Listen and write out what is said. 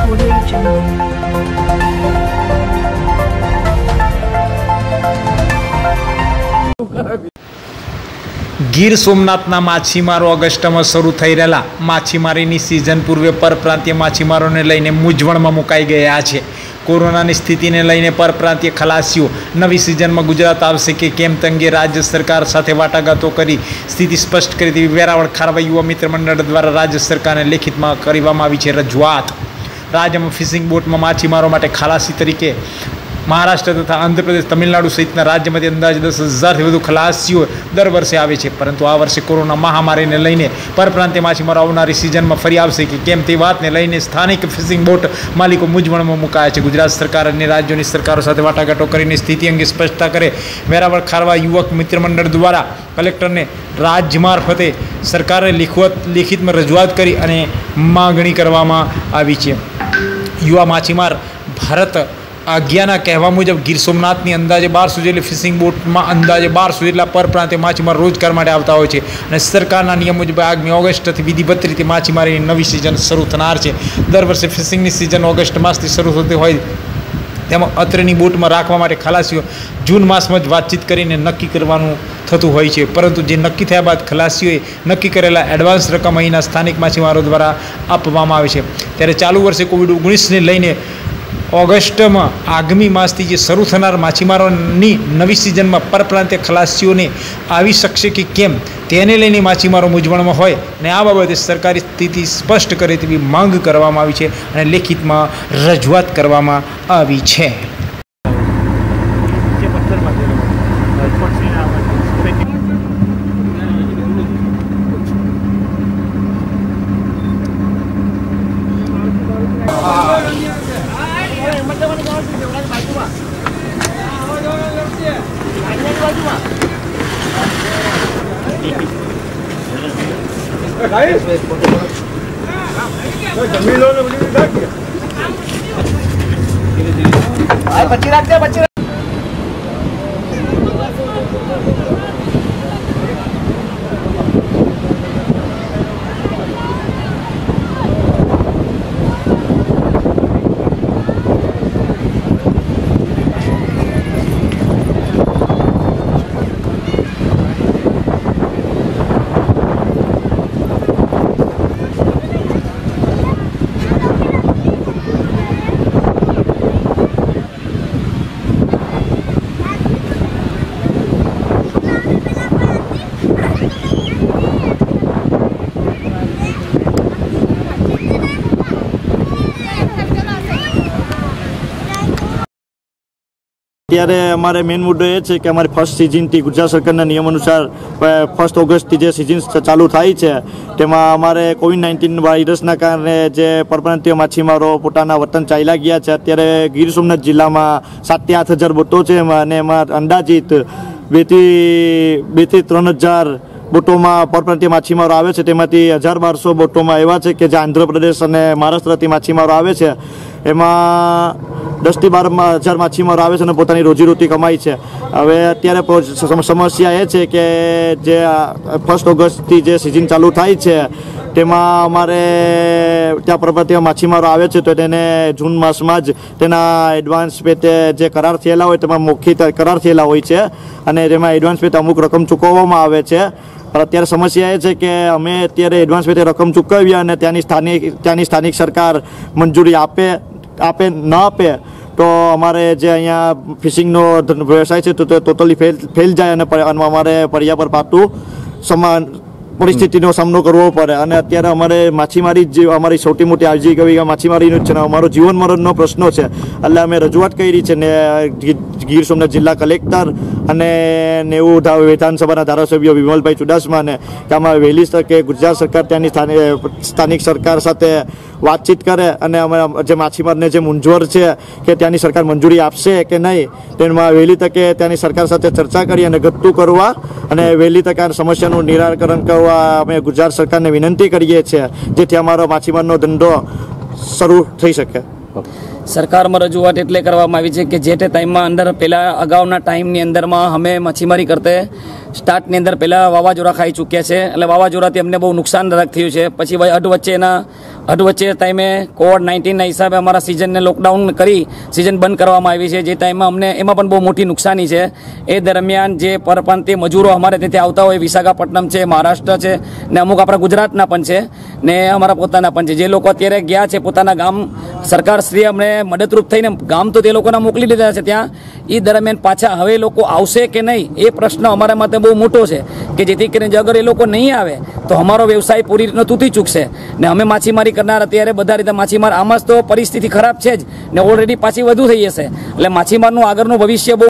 ગીર સોમનાથના માછીમારો ઓગસ્ટમાં શરૂ થઈ રહેલા માછીમારીની સિઝન પૂર્વે પરપ્રાંતીય માછીમારોને લઈને મૂંઝવણમાં મુકાઈ ગયા છે। કોરોનાની સ્થિતિને લઈને પરપ્રાંતીય ખલાસીઓ નવી સિઝનમાં ગુજરાત આવશે કે કેમ તે અંગે રાજ્ય સરકાર સાથે વાટાઘાટો કરી સ્થિતિ સ્પષ્ટ કરી તેવી વેરાવળ ખારવા યુવા મિત્ર મંડળ દ્વારા રાજ્ય સરકારને લેખિતમાં કરવામાં આવી છે રજૂઆત। રાજ્યમાં ફિશિંગ બોટમાં માછીમારો માટે ખલાસી તરીકે મહારાષ્ટ્ર તથા આંધ્રપ્રદેશ, તમિલનાડુ સહિતના રાજ્યમાંથી અંદાજે 10,000થી વધુ ખલાસીઓ દર વર્ષે આવે છે, પરંતુ આ વર્ષે કોરોના મહામારીને લઈને પરપ્રાંતીય માછીમારો આવનારી સિઝનમાં ફરી આવશે કે કેમ તે વાતને લઈને સ્થાનિક ફિશિંગ બોટ માલિકો મૂંઝવણમાં મુકાયા છે। ગુજરાત સરકાર અને રાજ્યોની સરકારો સાથે વાટાઘાટો કરીને સ્થિતિ અંગે સ્પષ્ટતા કરે વેરાવળ ખારવા યુવક મિત્ર મંડળ દ્વારા કલેક્ટરને રાજ્ય મારફતે સરકારે લેખિતમાં રજૂઆત કરી અને માગણી કરવામાં આવી છે। યુવા માછીમાર ભારત આજ્ઞાના કહેવા મુજબ ગીર સોમનાથની અંદાજે 1200 જેટલી ફિશિંગ બોટમાં અંદાજે 1200 જેટલા પરપ્રાંતીય માછીમાર રોજગાર માટે આવતા હોય છે અને સરકારના નિયમ મુજબ આગામી ઓગસ્ટથી વિધિવત રીતે માછીમારીની નવી સિઝન શરૂ થનાર છે। દર વર્ષે ફિશિંગની સિઝન ઓગસ્ટ માસથી શરૂ થતી હોય તેમાં અત્રેની બોટમાં રાખવા માટે ખલાસીઓ જૂન માસમાં જ વાતચીત કરીને નક્કી કરવાનું થતું હોય છે, પરંતુ જે નક્કી થયા બાદ ખલાસીઓએ નક્કી કરેલા એડવાન્સ રકમ અહીંના સ્થાનિક માછીમારો દ્વારા આપવામાં આવે છે। ત્યારે ચાલુ વર્ષે COVID-19ને લઈને ઓગસ્ટમાં આગામી માસથી જે શરૂ થનાર માછીમારોની નવી સિઝનમાં પરપ્રાંતીય ખલાસીઓને આવી શકશે કે કેમ તેને લઈને માછીમારો મૂંઝવણમાં હોય અને આ બાબતે સરકારી સ્થિતિ સ્પષ્ટ કરે તેવી માંગ કરવામાં આવી છે અને લેખિતમાં રજૂઆત કરવામાં આવી છે। અત્યારે અમારે મેઇન મુદ્દો એ છે કે અમારી ફર્સ્ટ સિઝનથી ગુજરાત સરકારના નિયમ અનુસાર 1 ઓગસ્ટથી જે સિઝન ચાલુ થાય છે તેમાં અમારે COVID-19 વાયરસના કારણે જે પરપ્રાંતીય માછીમારો પોતાના વતન ચાલ્યા ગયા છે। અત્યારે ગીર સોમનાથ જિલ્લામાં 7,000થી 8,000 બોટો છે અને એમાં અંદાજિત 2,000થી 3,000 બોટોમાં પરપ્રાંતીય માછીમારો આવે છે। તેમાંથી 1,200 બોટોમાં એવા છે કે જે આંધ્રપ્રદેશ અને મહારાષ્ટ્રથી માછીમારો આવે છે। એમાં 10,000થી 12,000 માછીમારો આવે છે અને પોતાની રોજીરોટી કમાય છે। હવે અત્યારે સમસ્યા એ છે કે જે 1 ઓગસ્ટથી જે સિઝન ચાલુ થાય છે તેમાં અમારે ત્યાં પરપ્રાંતીય માછીમારો આવે છે તો તેને જૂન માસમાં જ તેના એડવાન્સ પેટે જે કરાર થયેલા હોય તેમાં મૌખિક કરાર થયેલા હોય છે અને તેમાં એડવાન્સ પેટે અમુક રકમ ચૂકવવામાં આવે છે। પણ અત્યારે સમસ્યા એ છે કે અમે અત્યારે એડવાન્સ પેટે રકમ ચૂકવીએ અને ત્યાંની સ્થાનિક સરકાર મંજૂરી આપે ન આપે તો અમારે જે અહીંયા ફિશિંગનો વ્યવસાય છે તો તે ટોટલી ફેલ જાય અને અમારે પર્યા પર પાતું સમાન પરિસ્થિતિનો સામનો કરવો પડે। અને અત્યારે અમારે માછીમારી જ અમારી સૌથી મોટી આજીવિકા માછીમારીનું જ છે ને અમારો જીવન મરણનો પ્રશ્ન છે। એટલે અમે રજૂઆત કરી છે ને ગીર સોમનાથ જિલ્લા કલેક્ટર અને 90 વિધાનસભાના ધારાસભ્ય વિમલભાઈ ચુડાસમાને કે આમાં વહેલી તકે ગુજરાત સરકાર ત્યાંની સ્થાનિક સરકાર સાથે વાતચીત કરે અને અમારા જે માછીમારને જે મૂંઝવણ છે કે ત્યાંની સરકાર મંજૂરી આપશે કે નહીં તેમાં વહેલી તકે ત્યાંની સરકાર સાથે ચર્ચા કરી અને ગત્તું કરવા અને વહેલી તકે આ સમસ્યાનું નિરાકરણ કરવા અમે ગુજરાત સરકારને વિનંતી કરીએ છીએ જેથી અમારો માછીમારનો ધંધો શરૂ થઈ શકે। સરકારમાં રજૂઆત એટલે કરવામાં આવી છે કે જે તે ટાઈમમાં અંદર પહેલાં અગાઉના ટાઈમની અંદરમાં અમે માછીમારી કરતે સ્ટાર્ટની અંદર પહેલાં વાવાઝોડા ખાઈ ચૂક્યા છે એટલે વાવાઝોડાથી અમને બહુ નુકસાનદાયક થયું છે। પછી અધ વચ્ચે એના અધવચ્ચે ટાઈમે કોવિડ-19ના હિસાબે અમારા સિઝનને લોકડાઉન કરી સિઝન બંધ કરવામાં આવી છે, જે ટાઈમમાં અમને એમાં પણ બહુ મોટી નુકસાની છે. એ દરમિયાન જે પરપ્રાંતીય મજૂરો અમારે ત્યાંથી આવતા હોય, વિશાખાપટ્ટનમ છે, મહારાષ્ટ્ર છે ને અમુક આપણા ગુજરાતના પણ છે ને અમારા પોતાના પણ છે, જે લોકો અત્યારે ગયા છે પોતાના ગામ, સરકારશ્રીએ અમને મદદરૂપ થઈને ગામ તો તે લોકોના મોકલી દીધા છે ત્યાં. એ દરમિયાન પાછા હવે લોકો આવશે કે નહીં એ પ્રશ્ન અમારા માટે બહુ મોટો છે, કે જેથી કરીને અગર એ લોકો નહીં આવે તો અમારો વ્યવસાય પૂરી રીતનો તૂટી ચૂકશે ને અમે માછીમારી કરનાર અત્યારે બધા રીતે માછીમાર આમાં જ તો પરિસ્થિતિ ખરાબ છે જ ને ઓલરેડી પાછી વધુ થઈ જશે. એટલે માછીમારનું આગળનું ભવિષ્ય બહુ